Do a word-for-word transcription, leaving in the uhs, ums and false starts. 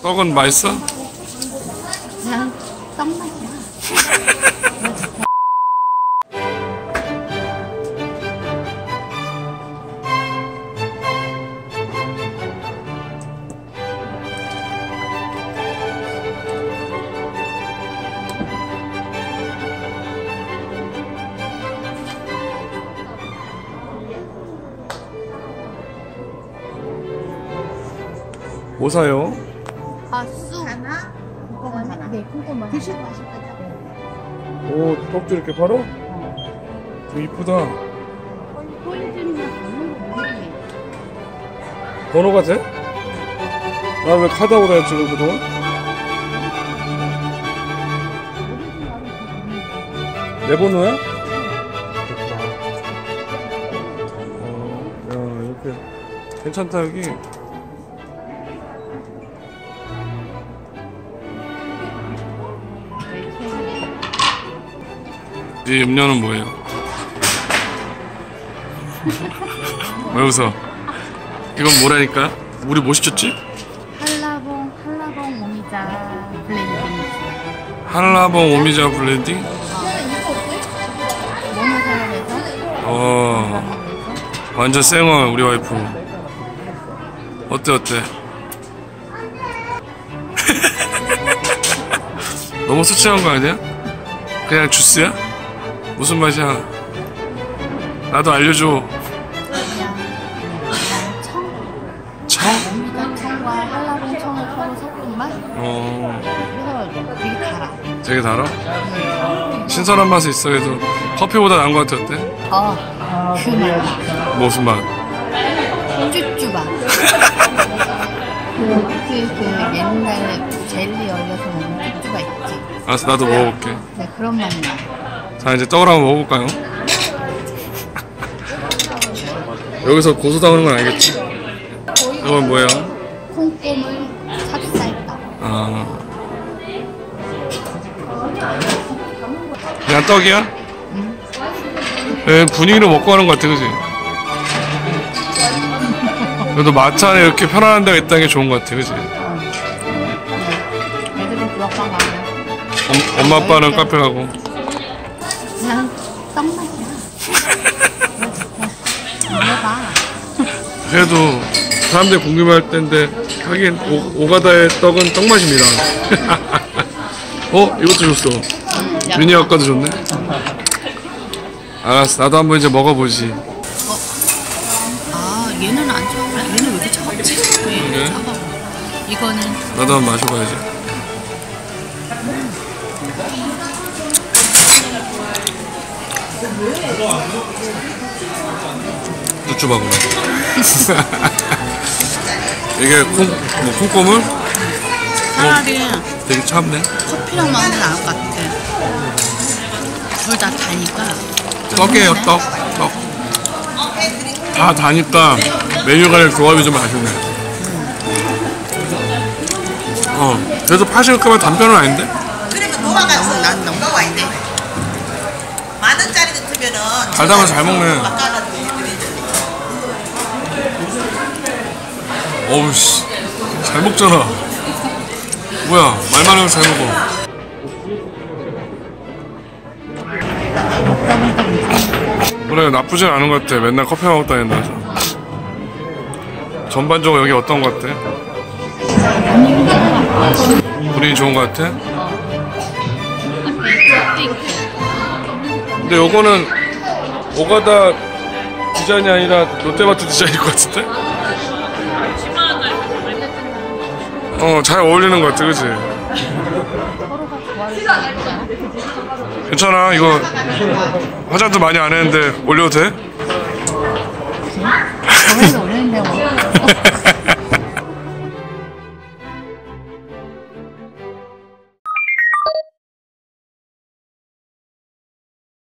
떡은 맛있어? 그냥 떡 맛이야. 뭐 사요? 아, 쑥 하나? 콩고만 하나. 네, 콩고만 드시고 하실 거죠? 오, 떡도 이렇게 팔어? 되게 이쁘다. 번호가 돼? 나 왜 카드하고 다녔지 그동안? 내 번호야? 어, 야, 이렇게 괜찮다 여기. 이 음료는 뭐예요? 왜 웃어? 이건 뭐라니까? 우리 뭐 시켰지? 한라봉, 한라봉 오미자 블렌딩. 한라봉 오미자 블렌딩? 몸을 사용해서 어, 완전 쌩얼 우리 와이프. 어때 어때? 너무 수치한 거 아니야? 그냥 주스야? 무슨 맛이야? 나도 알려줘. 그냥 그냥 청? 청? 오미자 청과 한라봉 청을 서로 섞은 맛? 어, 그래서 되게 달아. 되게 달아? 신선한 맛이 있어. 그래도 커피보다 나은 것 같아. 어때? 어, 그 맛. 무슨 맛? 쭈쭈 맛. 그, 그 옛날 젤리 얼려서 먹는 쭈쭈가 있지. 알았어, 나도 먹어볼게. 네, 그런 맛나. 자, 이제 떡을 한번 먹어볼까요? 여기서 고소 당하는 건 아니겠지? 이건 뭐예요? 콩고물 찹쌀떡. 아, 그냥 떡이야? 응. 네, 분위기로 먹고 하는 것 같아, 그지? 그래도 마트 안에 이렇게 편안한 데가 있다는 게 좋은 것 같아, 그지? 애들은 부엌방 가면 엄, 엄마 아빠는 카페 가고. 그냥 떡 맛이야. 먹어봐. 그래도 사람들이 궁금해할 텐데 하긴 오, 오가다의 떡은 떡 맛입니다. 어? 이것도 줬어. 미니 아까도 줬네. 알았어, 나도 한번 이제 먹어보지. 아, 얘는 안 차가워. 얘는 왜 이렇게 차갑지? 왜 이렇게 그래? 차가워? 이거는 나도 한번 마셔봐야지. 쭈쭈바구나. 이게 콩, 뭐 콩고물? 차라리 되게 차갑네. 커피랑 먹는 게 나을 것 같아. 둘 다 다니까. 떡이에요, 떡. 떡. 다 다니까 메뉴 간의 조합이 좀 아쉽네. 어, 그래도 파실까봐 단편은 아닌데? 그러면 너가 가서 난 너가 와인데 만 원짜리 같으면은 달다면 잘 먹네. 어우 씨, 잘 먹잖아. 뭐야, 말만 하면 잘 먹어. 그래, 나쁘진 않은 것 같아. 맨날 커피 먹고 다닌다 해서. 전반적으로 여기 어떤 것 같아? 분위기 좋은 것 같아? 근데 요거는 오가다 디자인이 아니라 롯데마트 디자인일 것 같은데? 어, 잘 어울리는 것 같아, 그치? 괜찮아, 이거 화장도 많이 안 했는데 올려도 돼?